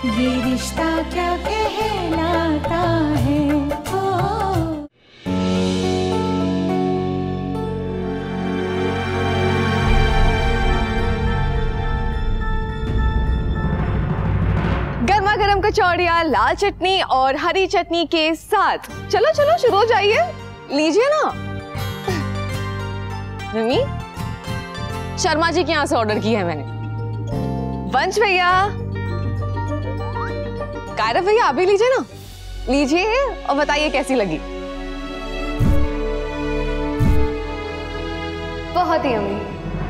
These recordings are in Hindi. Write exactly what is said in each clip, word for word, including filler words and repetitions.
ये रिश्ता क्या कहलाता है। ओ गर्मा गर्म कचौड़ियाँ लाल चटनी और हरी चटनी के साथ। चलो चलो शुरू हो जाइए, लीजिए ना। मम्मी, शर्मा जी के यहाँ से ऑर्डर की है मैंने। वंश भैया, कायरव भैया आप भी लीजिए ना, लीजिए और बताइए कैसी लगी। बहुत ही अम्मी।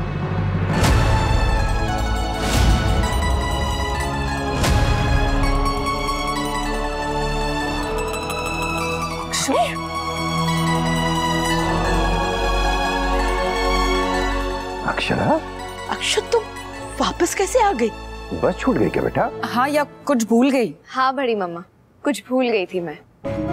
अक्षरा, अक्षत तुम वापस कैसे आ गई? बस छूट गई क्या बेटा? हाँ, या कुछ भूल गई? हाँ बड़ी मम्मा, कुछ भूल गई थी मैं।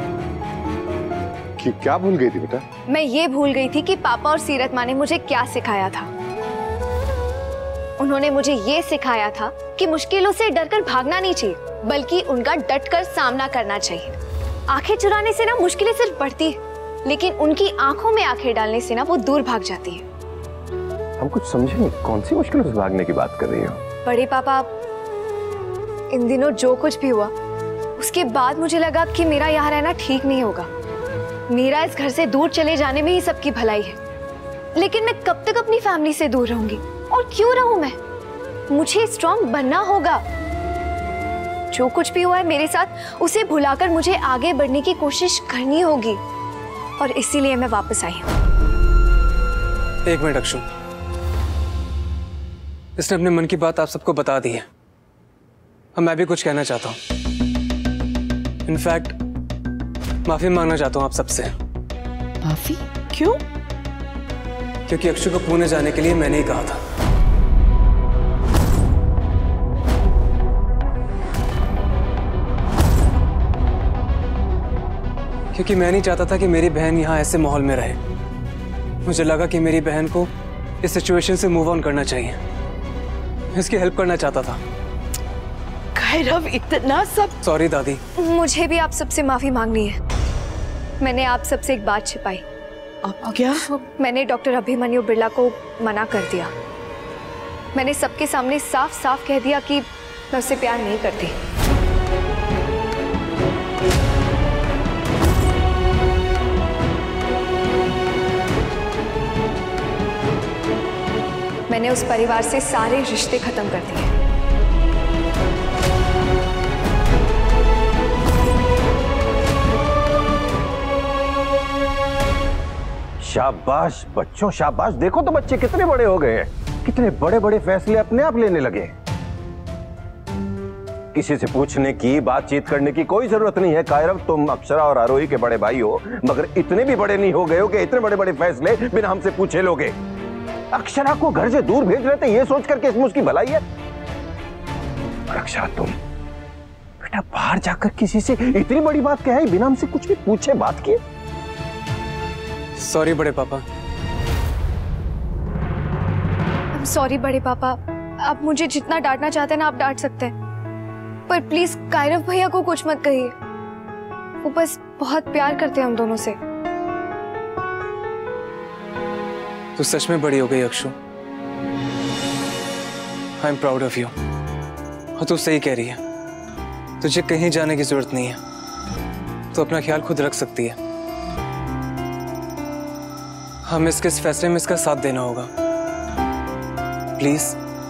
कि क्या भूल गई थी बेटा? मैं ये भूल गई थी कि पापा और सीरत माँ ने मुझे क्या सिखाया था। उन्होंने मुझे ये सिखाया था कि मुश्किलों से डरकर भागना नहीं चाहिए, बल्कि उनका डटकर सामना करना चाहिए। आंखें चुराने से ना मुश्किलें सिर्फ बढ़ती है, लेकिन उनकी आंखों में आंखें डालने से ना वो दूर भाग जाती है। हम कुछ समझे नहीं, कौन सी मुश्किलों से भागने की बात कर रही हो? बड़े पापा, इन दिनों जो कुछ भी हुआ उसके बाद मुझे लगा कि मेरा यहाँ रहना ठीक नहीं होगा। मेरा इस घर से दूर चले जाने में ही सबकी भलाई है, लेकिन मैं कब तक अपनी फैमिली से दूर रहूंगी? और क्यों रहूं मैं? मुझे स्ट्रांग बनना होगा। जो कुछ भी हुआ है मेरे साथ, उसे भुलाकर मुझे आगे बढ़ने की कोशिश करनी होगी, और इसीलिए मैं वापस आई हूँ। एक मिनट अक्षु, इसने अपने मन की बात आप सबको बता दी है। अब मैं भी कुछ कहना चाहता हूँ। इनफैक्ट माफी मांगना चाहता हूँ आप सबसे। माफी? क्यों? क्योंकि अक्षु को पुणे जाने के लिए मैंने ही कहा था। क्योंकि मैं नहीं चाहता था कि मेरी बहन यहाँ ऐसे माहौल में रहे। मुझे लगा कि मेरी बहन को इस सिचुएशन से मूव ऑन करना चाहिए। मैं इसकी हेल्प करना चाहता था। कायरव, इतना सब? सॉरी दादी। मुझे भी आप सबसे माफी मांगनी है। मैंने आप सबसे एक बात छिपाई। अब क्या? मैंने डॉक्टर अभिमन्यु बिरला को मना कर दिया। मैंने सबके सामने साफ साफ कह दिया कि मैं उससे प्यार नहीं करती। मैंने उस परिवार से सारे रिश्ते खत्म कर दिए। शाबाश बच्चों, शाबाश। देखो तो बच्चे कितने बड़े हो गए हैं, कितने बड़े बड़े फैसले अपने आप लेने लगे। किसी से पूछने की, बातचीत करने की कोई जरूरत नहीं है। कायरव, तुम अक्षरा और आरोही के बड़े भाई हो, मगर इतने भी बड़े नहीं हो गए हो कि इतने बड़े बड़े फैसले बिना हमसे पूछे लोगे। अक्षरा को घर से दूर भेज रहे थे, ये सोच करके इसमें उसकी भलाई है। और अक्षरा, तुम बेटा बाहर जाकर किसी से इतनी बड़ी बात कही बिना हमसे कुछ भी पूछे बात किए। सॉरी बड़े पापा। सॉरी बड़े पापा, आप मुझे जितना डांटना चाहते हैं ना आप डांट सकते हैं, पर प्लीज कायरव भैया को कुछ मत कहिए। वो बस बहुत प्यार करते हैं हम दोनों से। तू सच में बड़ी हो गई Akshu. I am proud of you. और तू सही कह रही है, तुझे कहीं जाने की जरूरत नहीं है। तू अपना ख्याल खुद रख सकती है। हमें इसके इस फैसले में इसका साथ देना होगा, प्लीज।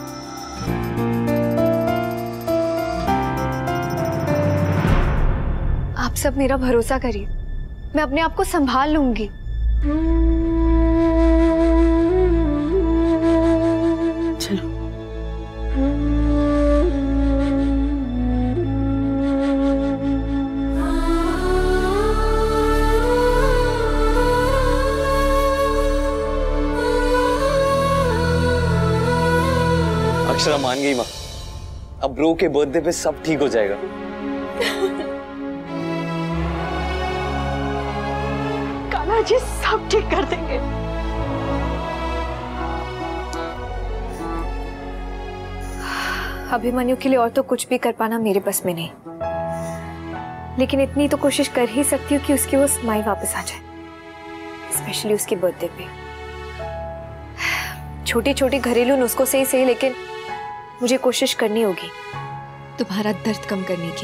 आप सब मेरा भरोसा करिए, मैं अपने आप को संभाल लूंगी। चलो। अक्षरा मान गई माँ। अब ब्रो के बर्थडे पे सब ठीक हो जाएगा। कान्हा जी सब ठीक कर देंगे। अभिमन्यु के लिए और तो कुछ भी कर पाना मेरे बस में नहीं, लेकिन इतनी तो कोशिश कर ही सकती हूँ कि उसकी वो स्माइल वापस आ जाए, स्पेशली उसके बर्थडे पे। छोटी छोटी घरेलू नुस्खों से ही सही, लेकिन मुझे कोशिश करनी होगी तुम्हारा दर्द कम करने की।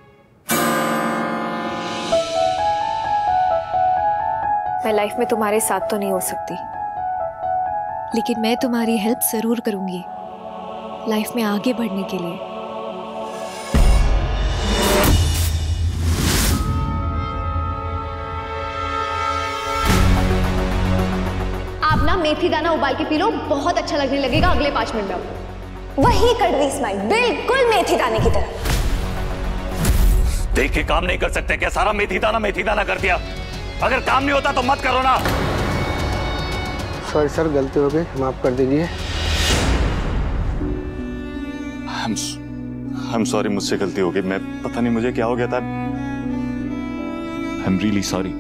मैं लाइफ में तुम्हारे साथ तो नहीं हो सकती, लेकिन मैं तुम्हारी हेल्प जरूर करूंगी लाइफ में आगे बढ़ने के लिए। आप ना मेथी दाना उबाल के पी लो, बहुत अच्छा लगने लगेगा अगले पांच मिनट में। वही कड़वी स्माइल, बिल्कुल मेथी दाने की तरह। देख के काम नहीं कर सकते क्या? सारा मेथी दाना मेथी दाना कर दिया। अगर काम नहीं होता तो मत करो ना। सॉरी सर, गलती हो गई, माफ कर दीजिए। आई एम सॉरी, मुझसे गलती हो गई। मैं पता नहीं मुझे क्या हो गया था। I am really sorry.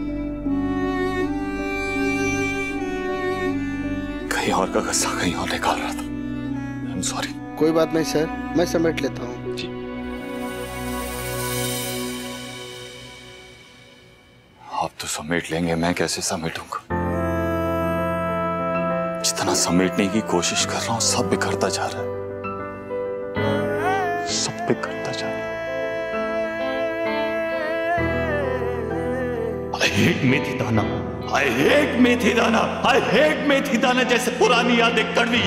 कहीं और का गुस्सा कहीं और निकाल रहा था। I am sorry. कोई बात नहीं सर, मैं समेट लेता हूँ। जी। आप तो समेट लेंगे, मैं कैसे समेटूंगा? जितना समेटने की कोशिश कर रहा हूं सब बिखरता जा रहा है, सब बिखरता जा रहा है। I hate मेथी दाना, I hate मेथी दाना, I hate मेथी दाना जैसे पुरानी यादें कड़वी।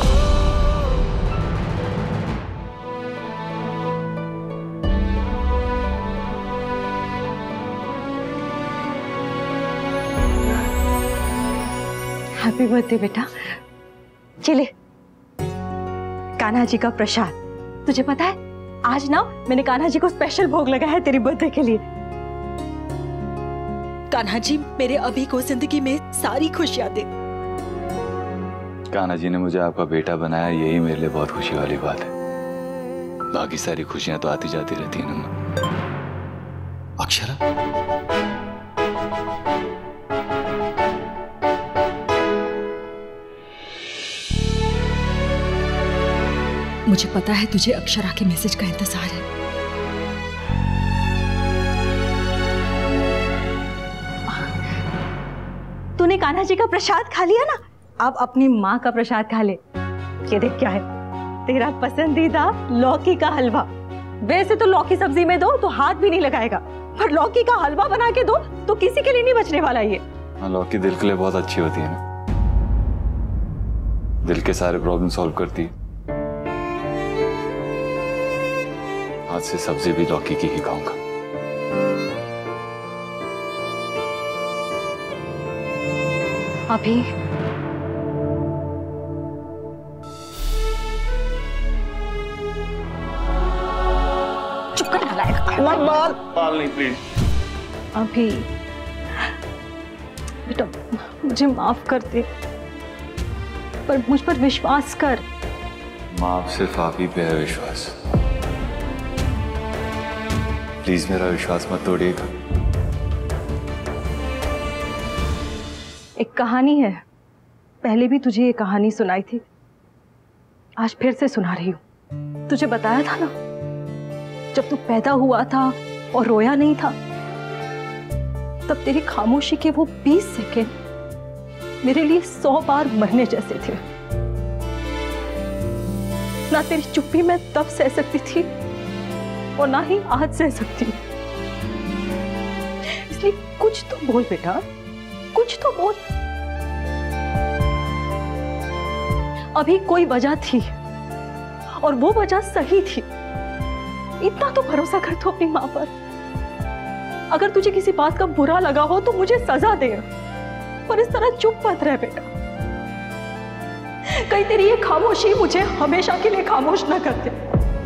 हैप्पी बर्थडे बेटा। चले, कान्हा जी का प्रसाद। तुझे पता है आज ना मैंने कान्हा जी को स्पेशल भोग लगाया है तेरी बर्थडे के लिए। कान्हा जी मेरे अभी को जिंदगी में सारी खुशियां दे। कान्हा जी ने मुझे आपका बेटा बनाया, यही मेरे लिए बहुत खुशी वाली बात है। बाकी सारी खुशियां तो आती जाती रहती हैं ना। अक्षरा, मुझे पता है तुझे अक्षरा के मैसेज का इंतजार है। तूने कान्हा जी का प्रसाद खा लिया ना, अब अपनी माँ का प्रसाद खा ले। ये देख क्या है, तेरा पसंदीदा लौकी का हलवा। वैसे तो लौकी सब्जी में दो तो हाथ भी नहीं लगाएगा, पर लौकी का हलवा बना के दो तो किसी के लिए नहीं बचने वाला ये। हाँ, लौकी दिल के लिए बहुत अच्छी होती है ना, दिल के सारे प्रॉब्लम सॉल्व करती है। आज से सब्जी भी लौकी की ही खाऊंगा। अभी चुप कर नालायक। मत बाल बाल नहीं प्लीज। अभी बेटा मुझे माफ कर दे, पर मुझ पर विश्वास कर। माफ सिर्फ आप ही पे है विश्वास। प्लीज मेरा विश्वास मत तोड़िएगा। एक कहानी है, पहले भी तुझे ये कहानी सुनाई थी, आज फिर से सुना रही हूं। तुझे बताया था ना, जब तू पैदा हुआ था और रोया नहीं था, तब तेरी खामोशी के वो बीस सेकेंड मेरे लिए सौ बार मरने जैसे थे। ना तेरी चुप्पी मैं तब सह सकती थी और ना ही आज सह सकती हूँ। इसलिए कुछ तो बोल बेटा, कुछ तो बोल। अभी कोई वजह थी और वो वजह सही थी। इतना तो भरोसा कर तू अपनी माँ पर। अगर तुझे किसी बात का बुरा लगा हो तो मुझे सजा दे, पर इस तरह चुप मत रह बेटा। कहीं तेरी ये खामोशी मुझे हमेशा के लिए खामोश ना कर दे।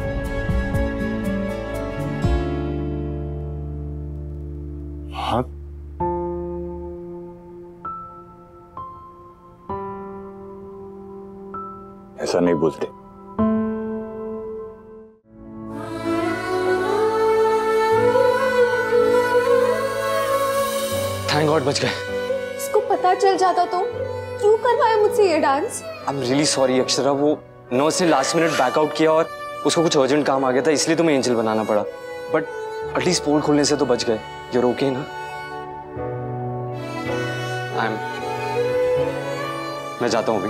हाँ, ऐसा नहीं बोलते। थैंक गॉड बच गए। इसको पता चल जाता तो क्यों करवाया मुझसे ये dance? I am really sorry Akshara, वो नर्स ने लास्ट मिनट बैकआउट किया और उसको कुछ अर्जेंट काम आ गया था, इसलिए तुम्हें एंजल बनाना पड़ा। बट एटलीस्ट पोल खोलने से तो बच गए। यूर ओके ना? आई एम मैं जाता हूँ अभी।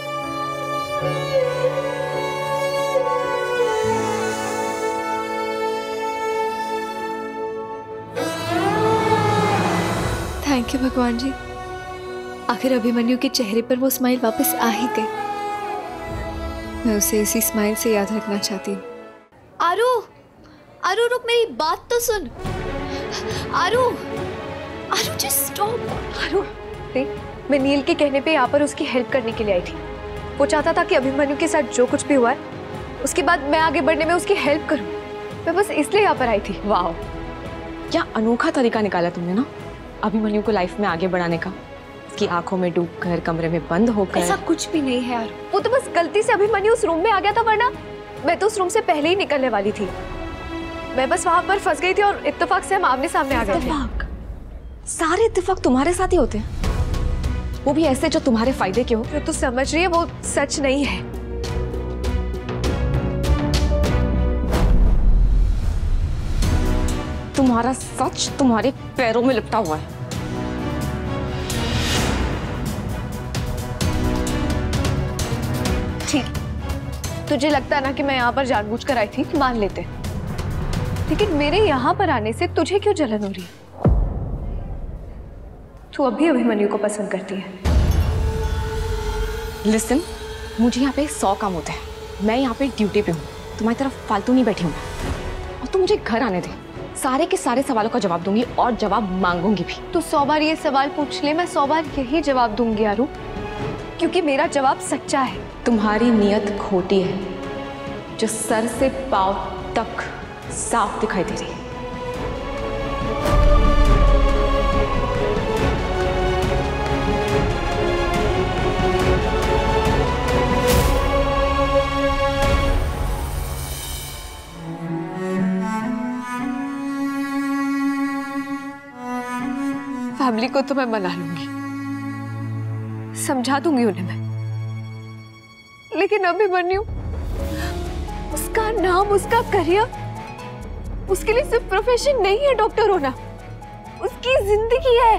थैंक यू भगवान जी, आखिर अभिमन्यु के चेहरे पर वो स्माइल वापस आ ही गई। मैं उसे इसी स्माइल से याद रखना चाहती हूँ। आरू, आरू रुक, मेरी बात तो सुन। आरू, आरू जस्ट स्टॉप। आरू देख, मैं नील के कहने पे यहाँ पर उसकी हेल्प करने के लिए आई थी। वो चाहता था कि अभिमन्यु के साथ जो कुछ भी हुआ है उसके बाद मैं आगे बढ़ने में उसकी हेल्प करूँ। मैं बस इसलिए यहाँ पर आई थी। वाह, क्या अनोखा तरीका निकाला तुमने ना अभिमन्यु को लाइफ में आगे बढ़ाने का। उसकी आंखों में डूबकर, कमरे में बंद होकर। ऐसा कुछ भी नहीं है यार, वो तो बस गलती से अभिमन्यु उस रूम में आ गया था, वरना मैं तो उस रूम से पहले ही निकलने वाली थी। मैं बस वहां पर फंस गई थी और इत्तेफाक से हम आमने सामने आ गए थे। सारे इत्तेफाक तुम्हारे साथ ही होते हैं, वो भी ऐसे जो तुम्हारे फायदे के हो। जो तू समझ रही है वो सच नहीं है। तुम्हारा सच तुम्हारे पैरों में लिपटा हुआ है। ठीक, तुझे लगता है ना कि मैं यहाँ पर जानबूझकर आई थी, मान लेते, लेकिन मेरे यहाँ पर आने से तुझे क्यों जलन हो रही है? तू अभी अभिमन्यु को पसंद करती है। लिसन, मुझे यहाँ पे सौ काम होते हैं। मैं यहाँ पे ड्यूटी पे हूँ, तुम्हारी तरफ फालतू नहीं बैठी हूँ। और तुम मुझे घर आने दे, सारे के सारे सवालों का जवाब दूंगी और जवाब मांगूंगी भी। तू सौ बार ये सवाल पूछ ले, मैं सौ बार यही जवाब दूंगी आरू, क्योंकि मेरा जवाब सच्चा है। तुम्हारी नीयत खोटी है, जो सर से पांव तक साफ दिखाई दे रही है। फैमिली को तो मैं मना लूंगी, समझा दूंगी उन्हें मैं, लेकिन अभिमन्यु, उसका नाम, उसका करियर, उसके लिए सिर्फ प्रोफेशन नहीं है डॉक्टर होना, उसकी जिंदगी है।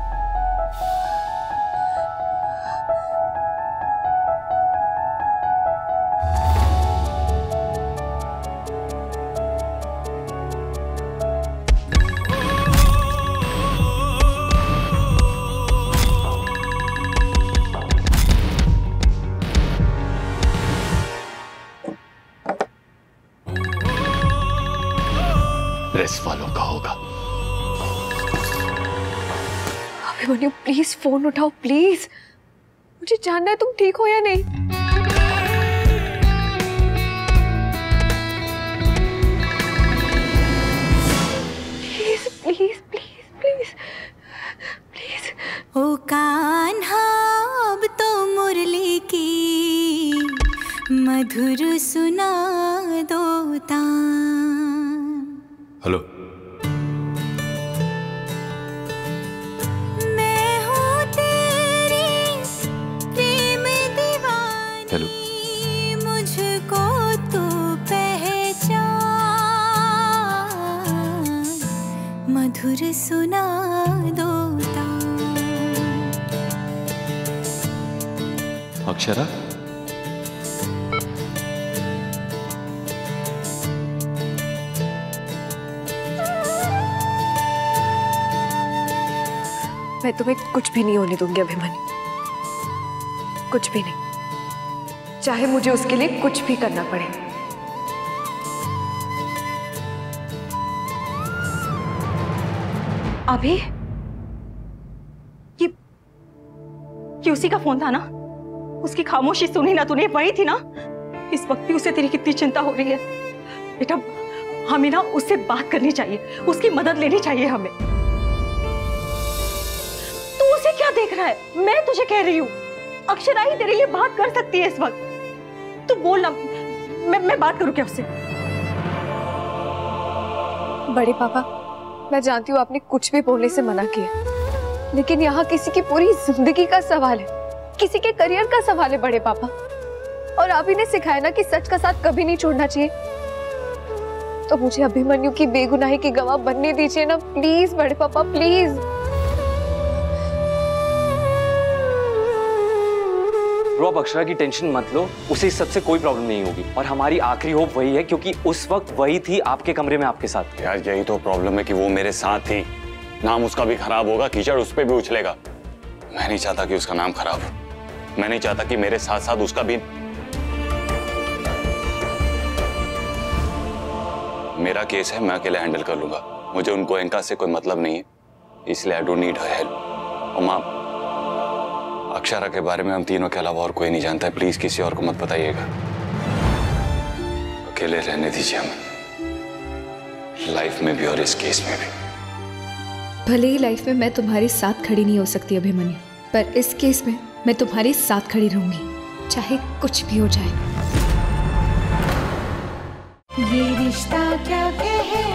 प्रेस वालों का होगा। अभिमन्यु प्लीज फोन उठाओ प्लीज, मुझे जानना है तुम ठीक हो या नहीं। Please please please please please. ओ कान्हा अब तो मुरली की मधुर सुना दो तान। हेलो, मैं हूँ तेरी प्रेम दीवानी। हेलो, मुझको तो पहचान, मधुर सुना दो तान। अक्षरा, मैं तुम्हें कुछ भी नहीं होने दूंगी अभिमन्यु, कुछ भी नहीं, चाहे मुझे उसके लिए कुछ भी करना पड़े। अभी ये ये उसी का फोन था ना? उसकी खामोशी सुनी ना तूने? वही थी ना? इस वक्त भी उसे तेरी कितनी चिंता हो रही है। बेटा, हमें ना उससे बात करनी चाहिए, उसकी मदद लेनी चाहिए हमें। तू उसे क्या देख रहा है? मैं तुझे कह रही हूँ, अक्षरा ही तेरे लिए बात कर सकती है इस वक्त। तू बोल ना, मैं मैं बात करूँ क्या उससे? बड़े पापा, मैं जानती हूँ आपने कुछ भी बोलने से मना किया, लेकिन यहाँ किसी की पूरी जिंदगी का सवाल है, किसी के करियर का सवाल है बड़े पापा। और आप ही ने सिखाया ना कि सच का साथ कभी नहीं छोड़ना चाहिए। तो मुझे अभिमन्यु की बेगुनाही की गवाह बनने दीजिए ना प्लीज बड़े पापा, प्लीज। आप अक्षरा की टेंशन मत लो, उसे इस सबसे कोई प्रॉब्लम नहीं होगी और हमारी आखिरी होप वही है क्योंकि उस वक्त वही थी आपके कमरे में आपके साथ। यार यही तो प्रॉब्लम है कि वो मेरे साथ थी। नाम उसका भी खराब होगा, कीचड़ उस पर भी उछलेगा। मैं नहीं चाहता कि उसका नाम खराब हो। मैं नहीं चाहता कि मेरे साथ साथ उसका भी। मेरा केस है, मैं अकेले हैंडल कर लूंगा। मुझे उन गोयनका से कोई मतलब नहीं है, इसलिए I don't need her help. और माँ, अक्षरा के बारे में हम तीनों के अलावा और कोई नहीं जानता है। प्लीज किसी और को मत बताइएगा। अकेले रहने दीजिए हमें, लाइफ में भी और इस केस में भी। भले ही लाइफ में मैं तुम्हारे साथ खड़ी नहीं हो सकती अभिमन्यु, पर इस केस में मैं तुम्हारे साथ खड़ी रहूंगी, चाहे कुछ भी हो जाए। ये रिश्ता क्या कहलाता